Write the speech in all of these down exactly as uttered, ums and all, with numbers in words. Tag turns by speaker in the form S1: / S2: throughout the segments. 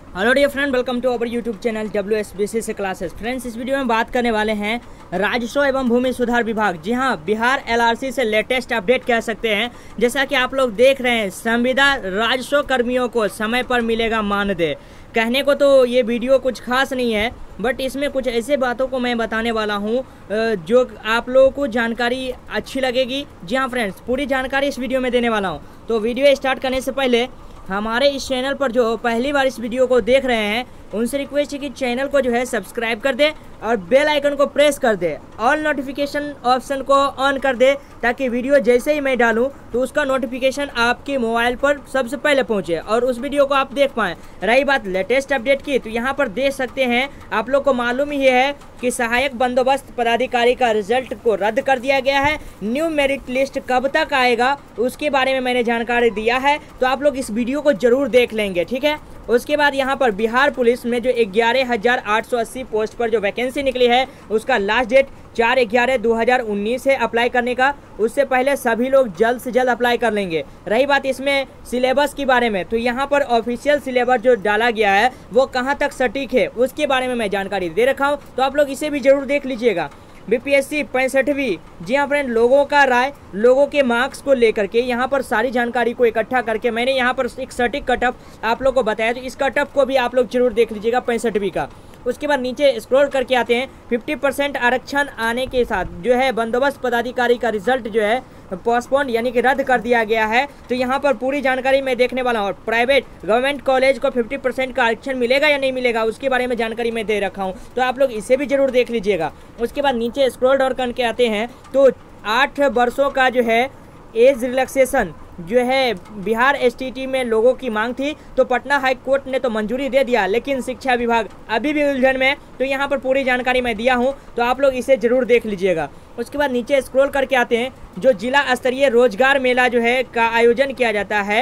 S1: Hello dear friend, welcome to our YouTube channel W S B C से classes. Friends, इस video में बात करने वाले हैं राजस्व एवं भूमि सुधार विभाग। जी हाँ, बिहार एल आर सी से लेटेस्ट अपडेट कह सकते हैं। जैसा कि आप लोग देख रहे हैं, संविदा राजस्व कर्मियों को समय पर मिलेगा मानदेय। कहने को तो ये वीडियो कुछ खास नहीं है, बट इसमें कुछ ऐसे बातों को मैं बताने वाला हूँ जो आप लोगों को जानकारी अच्छी लगेगी। जी हाँ फ्रेंड्स, पूरी जानकारी इस वीडियो में देने वाला हूँ। तो वीडियो स्टार्ट करने से पहले हमारे इस चैनल पर जो पहली बार इस वीडियो को देख रहे हैं, उनसे रिक्वेस्ट है कि चैनल को जो है सब्सक्राइब कर दे और बेल आइकन को प्रेस कर दे, ऑल नोटिफिकेशन ऑप्शन को ऑन कर दे, ताकि वीडियो जैसे ही मैं डालूं तो उसका नोटिफिकेशन आपके मोबाइल पर सबसे पहले पहुंचे और उस वीडियो को आप देख पाएँ। रही बात लेटेस्ट अपडेट की, तो यहाँ पर देख सकते हैं, आप लोग को मालूम ही है कि सहायक बंदोबस्त पदाधिकारी का रिजल्ट को रद्द कर दिया गया है। न्यू मेरिट लिस्ट कब तक आएगा उसके बारे में मैंने जानकारी दिया है, तो आप लोग इस वीडियो को जरूर देख लेंगे, ठीक है। उसके बाद यहाँ पर बिहार पुलिस में जो ग्यारह हजार आठ सौ अस्सी पोस्ट पर जो वैकेंसी निकली है, उसका लास्ट डेट चार ग्यारह दो हज़ार उन्नीस है अप्लाई करने का। उससे पहले सभी लोग जल्द से जल्द अप्लाई कर लेंगे। रही बात इसमें सिलेबस के बारे में, तो यहाँ पर ऑफिशियल सिलेबस जो डाला गया है वो कहाँ तक सटीक है उसके बारे में मैं जानकारी दे रखा हूँ, तो आप लोग इसे भी जरूर देख लीजिएगा। बी पी एस सी पैंसठवीं, जी हाँ फ्रेंड, लोगों का राय, लोगों के मार्क्स को लेकर के यहाँ पर सारी जानकारी को इकट्ठा करके मैंने यहाँ पर एक सटीक कटअप आप लोग को बताया, तो इस कटअप को भी आप लोग जरूर देख लीजिएगा पैंसठवीं का। उसके बाद नीचे स्क्रॉल करके आते हैं, पचास परसेंट आरक्षण आने के साथ जो है बंदोबस्त पदाधिकारी का रिजल्ट जो है पोस्टपोन यानी कि रद्द कर दिया गया है। तो यहाँ पर पूरी जानकारी मैं देखने वाला हूँ। और प्राइवेट गवर्नमेंट कॉलेज को पचास परसेंट का आरक्षण मिलेगा या नहीं मिलेगा उसके बारे में जानकारी मैं दे रखा हूँ, तो आप लोग इसे भी जरूर देख लीजिएगा। उसके बाद नीचे स्क्रॉल डाउन करके आते हैं, तो आठ वर्षों का जो है एज रिलैक्सेशन जो है बिहार एस टी टी में लोगों की मांग थी, तो पटना हाई कोर्ट ने तो मंजूरी दे दिया, लेकिन शिक्षा विभाग अभी भी उलझन में। तो यहाँ पर पूरी जानकारी मैं दिया हूँ, तो आप लोग इसे जरूर देख लीजिएगा। उसके बाद नीचे स्क्रॉल करके आते हैं, जो जिला स्तरीय रोजगार मेला जो है का आयोजन किया जाता है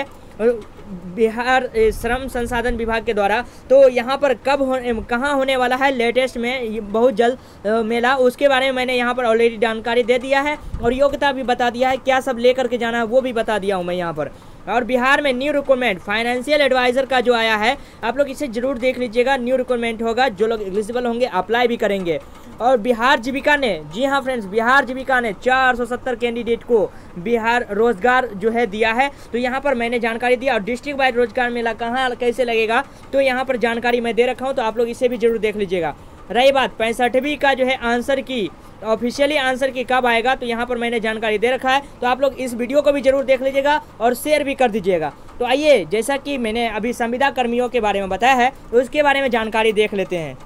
S1: बिहार श्रम संसाधन विभाग के द्वारा, तो यहाँ पर कब हो, कहाँ होने वाला है लेटेस्ट में बहुत जल्द मेला, उसके बारे में मैंने यहाँ पर ऑलरेडी जानकारी दे दिया है और योग्यता भी बता दिया है, क्या सब लेकर के जाना है वो भी बता दिया हूँ मैं यहाँ पर। और बिहार में न्यू रिक्वायरमेंट फाइनेंशियल एडवाइजर का जो आया है, आप लोग इसे जरूर देख लीजिएगा। न्यू रिक्वायरमेंट होगा, जो लोग एलिजिबल होंगे अप्लाई भी करेंगे। और बिहार जीविका ने, जी हाँ फ्रेंड्स, बिहार जीविका ने चार सौ सत्तर कैंडिडेट को बिहार रोजगार जो है दिया है, तो यहाँ पर मैंने जानकारी दिया। और डिस्ट्रिक्ट वाइड रोजगार मेला कहाँ कैसे लगेगा, तो यहाँ पर जानकारी मैं दे रखा हूँ, तो आप लोग इसे भी जरूर देख लीजिएगा। रही बात पैंसठवीं का जो है आंसर की, ऑफिशियली आंसर की कब आएगा, तो यहाँ पर मैंने जानकारी दे रखा है, तो आप लोग इस वीडियो को भी जरूर देख लीजिएगा और शेयर भी कर दीजिएगा। तो आइए, जैसा कि मैंने अभी संविदा कर्मियों के बारे में बताया है, उसके बारे में जानकारी देख लेते हैं।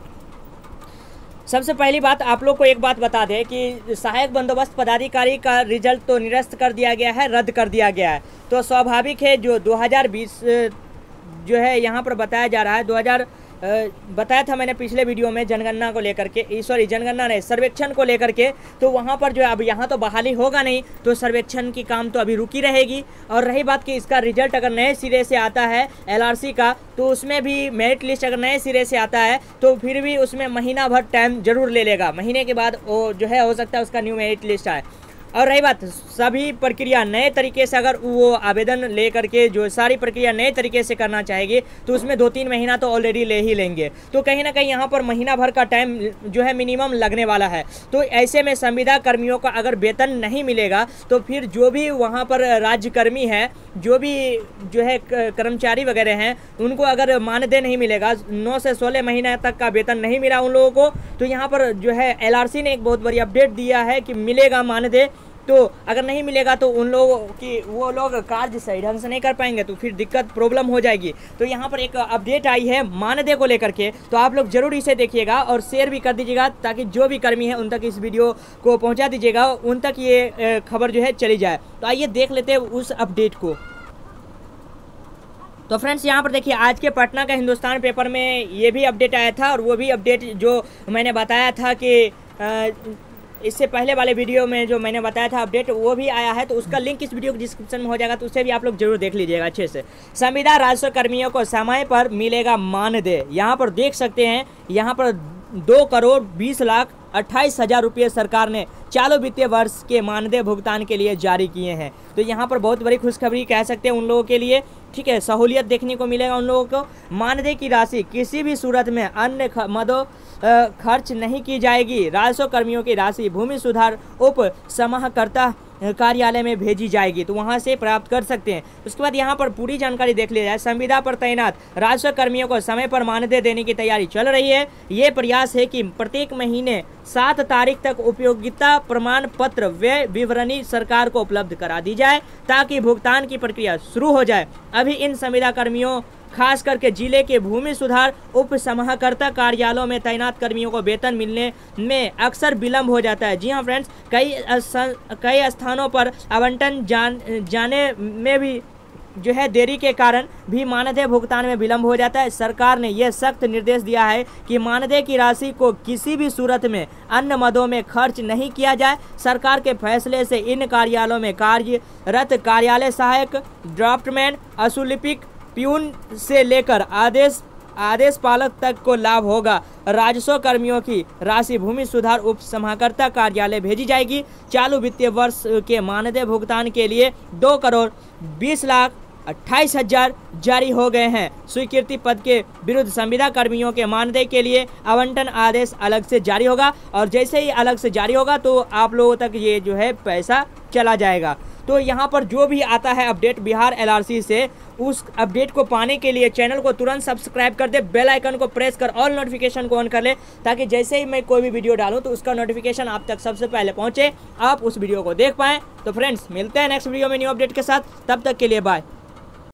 S1: सबसे पहली बात आप लोग को एक बात बता दें कि सहायक बंदोबस्त पदाधिकारी का रिजल्ट तो निरस्त कर दिया गया है, रद्द कर दिया गया है। तो स्वाभाविक है, जो दो हज़ार बीस जो है यहाँ पर बताया जा रहा है, दो हज़ार बताया था मैंने पिछले वीडियो में जनगणना को लेकर के, सॉरी जनगणना नहीं सर्वेक्षण को लेकर के, तो वहाँ पर जो है अब यहाँ तो बहाली होगा नहीं, तो सर्वेक्षण की काम तो अभी रुकी रहेगी। और रही बात कि इसका रिजल्ट अगर नए सिरे से आता है एल आर सी का, तो उसमें भी मेरिट लिस्ट अगर नए सिरे से आता है तो फिर भी उसमें महीना भर टाइम जरूर ले लेगा। महीने के बाद वो जो है हो सकता है उसका न्यू मेरिट लिस्ट आए। और रही बात सभी प्रक्रिया नए तरीके से, अगर वो आवेदन ले करके जो सारी प्रक्रिया नए तरीके से करना चाहेगी, तो उसमें दो तीन महीना तो ऑलरेडी ले ही लेंगे। तो कहीं ना कहीं यहाँ पर महीना भर का टाइम जो है मिनिमम लगने वाला है। तो ऐसे में संविदा कर्मियों का अगर वेतन नहीं मिलेगा, तो फिर जो भी वहाँ पर राज्यकर्मी है, जो भी जो है कर्मचारी वगैरह हैं, उनको अगर मानदेय नहीं मिलेगा, नौ से सोलह महीने तक का वेतन नहीं मिला उन लोगों को, तो यहाँ पर जो है एल आर सी ने एक बहुत बड़ी अपडेट दिया है कि मिलेगा मानदेय। तो अगर नहीं मिलेगा तो उन लोगों की वो लोग कार्य सही ढंग से नहीं कर पाएंगे, तो फिर दिक्कत प्रॉब्लम हो जाएगी। तो यहाँ पर एक अपडेट आई है मानदेय को लेकर के, तो आप लोग जरूर इसे देखिएगा और शेयर भी कर दीजिएगा, ताकि जो भी कर्मी है उन तक इस वीडियो को पहुँचा दीजिएगा, उन तक ये खबर जो है चली जाए। तो आइए देख लेते हैं उस अपडेट को। तो फ्रेंड्स, यहाँ पर देखिए, आज के पटना का हिंदुस्तान पेपर में ये भी अपडेट आया था, और वो भी अपडेट जो मैंने बताया था कि आ, इससे पहले वाले वीडियो में जो मैंने बताया था अपडेट, वो भी आया है, तो उसका लिंक इस वीडियो के डिस्क्रिप्शन में हो जाएगा, तो उसे भी आप लोग जरूर देख लीजिएगा अच्छे से। संविदा राजस्व कर्मियों को समय पर मिलेगा मानदेय, यहाँ पर देख सकते हैं, यहाँ पर दो करोड़ बीस लाख अट्ठाईस हजार रुपये सरकार ने चालू वित्तीय वर्ष के मानदेय भुगतान के लिए जारी किए हैं। तो यहाँ पर बहुत बड़ी खुशखबरी कह सकते हैं उन लोगों के लिए, ठीक है, सहूलियत देखने को मिलेगा उन लोगों को। मानदेय की राशि किसी भी सूरत में अन्य मदों खर्च नहीं की जाएगी। राजस्व कर्मियों की राशि भूमि सुधार उप समाहर्ता कार्यालय में भेजी जाएगी, तो वहां से प्राप्त कर सकते हैं। उसके बाद यहाँ पर पूरी जानकारी देख लिया जाए। संविदा पर तैनात राजस्व कर्मियों को समय पर मानदेय देने की तैयारी चल रही है। ये प्रयास है कि प्रत्येक महीने सात तारीख तक उपयोगिता प्रमाण पत्र व्यय विवरणी सरकार को उपलब्ध करा दी जाए ताकि भुगतान की प्रक्रिया शुरू हो जाए। अभी इन संविदा कर्मियों खास करके जिले के भूमि सुधार उप समाहर्ता कार्यालयों में तैनात कर्मियों को वेतन मिलने में अक्सर विलंब हो जाता है। जी हाँ फ्रेंड्स, कई कई स्थानों पर आवंटन जान जाने में भी जो है देरी के कारण भी मानदेय भुगतान में विलंब हो जाता है। सरकार ने यह सख्त निर्देश दिया है कि मानदेय की राशि को किसी भी सूरत में अन्य मदों में खर्च नहीं किया जाए। सरकार के फैसले से इन कार्यालयों में कार्यरत कार्यालय सहायक, ड्राफ्टमैन, असुलिपिक, प्यून से लेकर आदेश आदेश पालक तक को लाभ होगा। राजस्व कर्मियों की राशि भूमि सुधार उप समाहर्ता कार्यालय भेजी जाएगी। चालू वित्तीय वर्ष के मानदेय भुगतान के लिए दो करोड़ बीस लाख अट्ठाईस हजार जारी हो गए हैं। स्वीकृति पद के विरुद्ध संविदा कर्मियों के मानदेय के लिए आवंटन आदेश अलग से जारी होगा, और जैसे ही अलग से जारी होगा तो आप लोगों तक ये जो है पैसा चला जाएगा। तो यहाँ पर जो भी आता है अपडेट बिहार एलआरसी से, उस अपडेट को पाने के लिए चैनल को तुरंत सब्सक्राइब कर दे, बेल आइकन को प्रेस कर ऑल नोटिफिकेशन को ऑन कर ले, ताकि जैसे ही मैं कोई भी वीडियो डालूं तो उसका नोटिफिकेशन आप तक सबसे पहले पहुंचे, आप उस वीडियो को देख पाएं। तो फ्रेंड्स, मिलते हैं नेक्स्ट वीडियो में न्यू अपडेट के साथ, तब तक के लिए बाय।